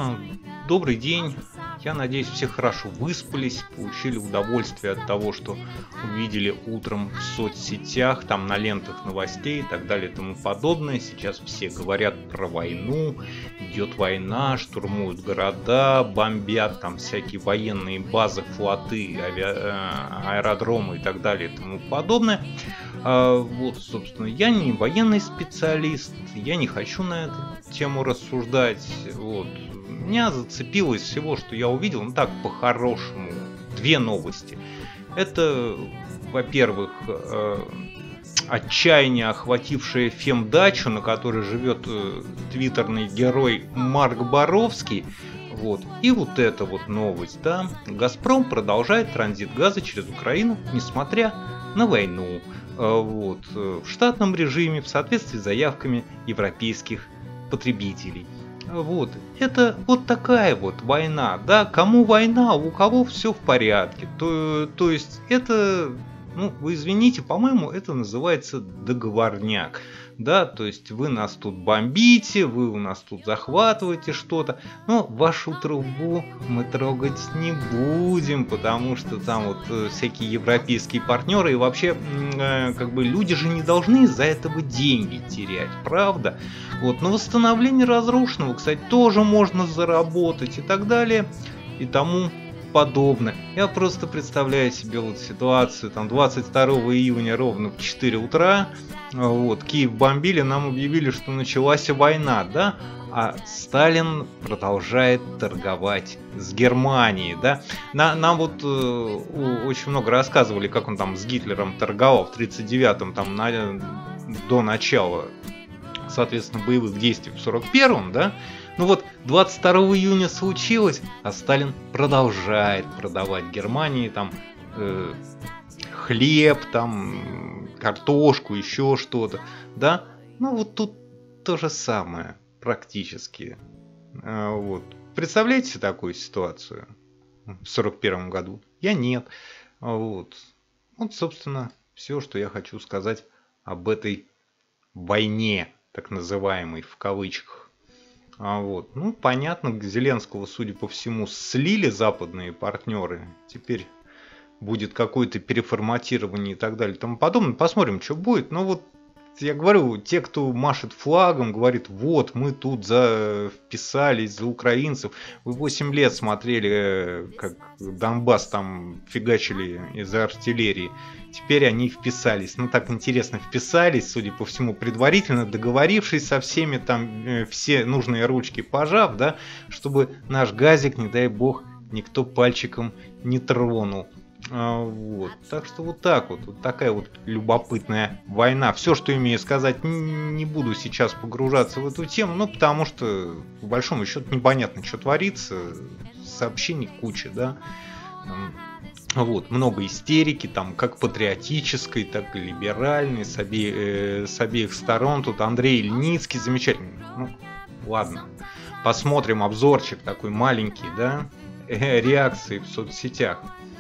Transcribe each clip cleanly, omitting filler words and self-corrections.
А, Добрый день. Я надеюсь, все хорошо выспались, получили удовольствие от того, что увидели утром в соцсетях, там на лентах новостей и так далее и тому подобное. Сейчас все говорят про войну, идет война, штурмуют города, бомбят там всякие военные базы, флоты, аэродромы и так далее и тому подобное. Вот, собственно, я не военный специалист, я не хочу на эту тему рассуждать. Вот. Меня зацепило из всего, что я увидел, ну так, по-хорошему, две новости. Это, во-первых, отчаяние, охватившее фемдачу, на которой живет твиттерный герой Марк Боровский. Вот. И вот эта вот новость, да. Газпром продолжает транзит газа через Украину, несмотря на войну. Вот. В штатном режиме, в соответствии с заявками европейских потребителей. Вот, это вот такая вот война, да, кому война, у кого все в порядке, то есть это, ну, вы извините, по-моему, это называется договорняк, да, то есть вы нас тут бомбите, вы у нас тут захватываете что-то, но вашу трубу мы трогать не будем, потому что там вот всякие европейские партнеры и вообще, как бы люди же не должны из-за этого деньги терять, правда? Вот, на восстановление разрушенного, кстати, тоже можно заработать и так далее, и тому подобное. Я просто представляю себе вот ситуацию, там 22 июня ровно в 4 утра, вот, Киев бомбили, нам объявили, что началась война, да, а Сталин продолжает торговать с Германией, да. Нам вот очень много рассказывали, как он там с Гитлером торговал в 1939-м, там до начала, соответственно, боевых действий в 41-м, да. Ну вот 22 июня случилось, а Сталин продолжает продавать Германии там хлеб, там картошку, еще что-то, да. Ну вот тут то же самое практически. Вот. Представляете такую ситуацию в 41 году? Я нет. Вот. Вот, собственно, все, что я хочу сказать об этой войне, так называемой в кавычках. Вот. Ну, понятно, Зеленского, судя по всему, слили западные партнеры. Теперь будет какое-то переформатирование и так далее и тому подобное. Посмотрим, что будет. Но вот я говорю, те, кто машет флагом, говорит, вот, мы тут вписались за украинцев. Вы 8 лет смотрели, как Донбасс там фигачили из-за артиллерии. Теперь они вписались. Ну, так интересно вписались, судя по всему, предварительно договорившись со всеми, там, все нужные ручки пожав, да, чтобы наш газик, не дай бог, никто пальчиком не тронул. Вот. Так что вот так вот. Вот такая вот любопытная война. Все, что имею сказать, не буду сейчас погружаться в эту тему, ну, потому что, по большому счету, непонятно, что творится. Сообщений куча, да. Вот, много истерики, там, как патриотической, так и либеральной, с обеих сторон. Тут Андрей Ильницкий замечательный. Ну, ладно. Посмотрим обзорчик такой маленький, да, реакции в соцсетях.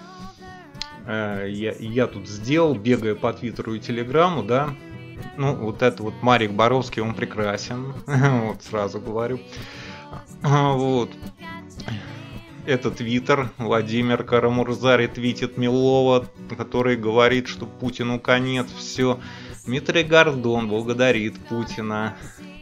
Я тут сделал, бегая по Твиттеру и Телеграму, да. Ну, вот это вот Марик Боровский, он прекрасен. Вот, сразу говорю. Вот. Это Твиттер. Владимир Карамурза твитит Милова, который говорит, что Путину конец. Все. Дмитрий Гордон благодарит Путина.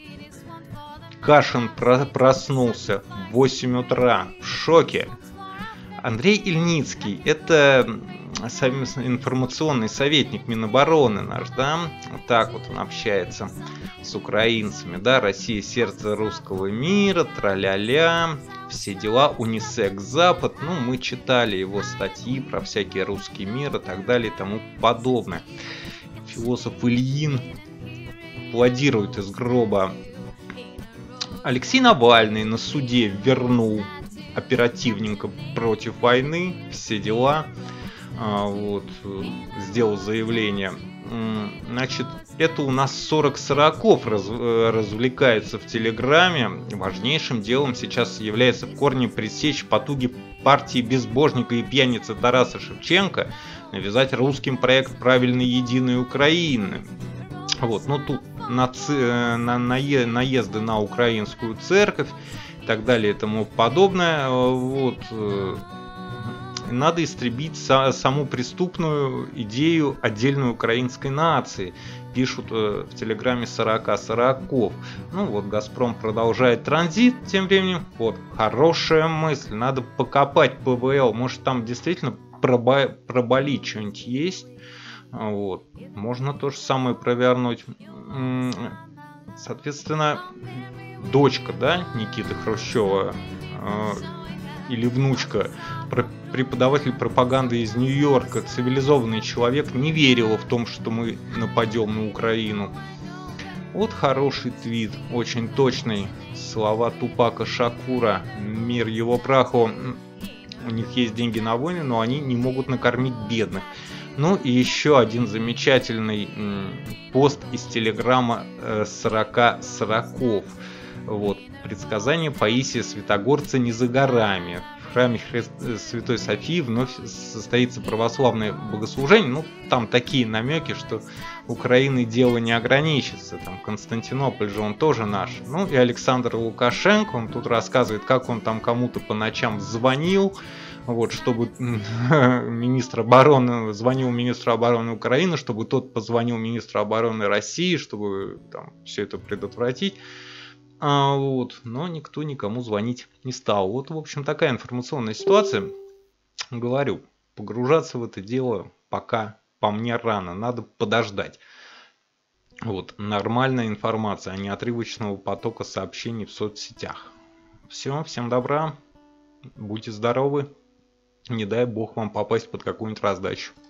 Кашин проснулся в 8 утра. В шоке. Андрей Ильницкий, это информационный советник Минобороны наш, да, вот так вот он общается с украинцами, да, Россия сердце русского мира, траля-ля, все дела, унисекс Запад, ну, мы читали его статьи про всякий русский мир и так далее и тому подобное. Философ Ильин аплодирует из гроба. Алексей Навальный на суде вернул оперативненько против войны, все дела, вот, сделал заявление. Значит, это у нас 40 сороков развлекаются в Телеграме. Важнейшим делом сейчас является в корне пресечь потуги партии безбожника и пьяницы Тараса Шевченко навязать русским проект правильной единой Украины. Вот, но тут наезды на украинскую церковь и так далее и тому подобное. Вот, надо истребить саму преступную идею отдельной украинской нации. Пишут в телеграме 40 Ну вот, Газпром продолжает транзит тем временем. Вот, хорошая мысль. Надо покопать ПВЛ. Может, там действительно проболит что-нибудь есть. Вот. Можно то же самое провернуть. Соответственно, дочка, да, Никиты Хрущева, или внучка, преподаватель пропаганды из Нью-Йорка, цивилизованный человек, не верила в том, что мы нападем на Украину. Вот хороший твит, очень точный. Слова Тупака Шакура. Мир его праху. У них есть деньги на войны, но они не могут накормить бедных. Ну и еще один замечательный пост из телеграмма 40. Вот. Предсказание Паисия Святогорца не за горами. В храме Святой Софии вновь состоится православное богослужение. Ну, там такие намеки, что Украины дело не ограничится. Там Константинополь же он тоже наш. Ну и Александр Лукашенко, он тут рассказывает, как он там кому-то по ночам звонил. Вот, чтобы министр обороны звонил министру обороны Украины, чтобы тот позвонил министру обороны России, чтобы там все это предотвратить. Вот, но никто никому звонить не стал. Вот, в общем, такая информационная ситуация. Говорю, погружаться в это дело пока по мне рано, надо подождать. Вот, нормальная информация, а не отрывочного потока сообщений в соцсетях. Все, всем добра, будьте здоровы. Не дай бог вам попасть под какую-нибудь раздачу.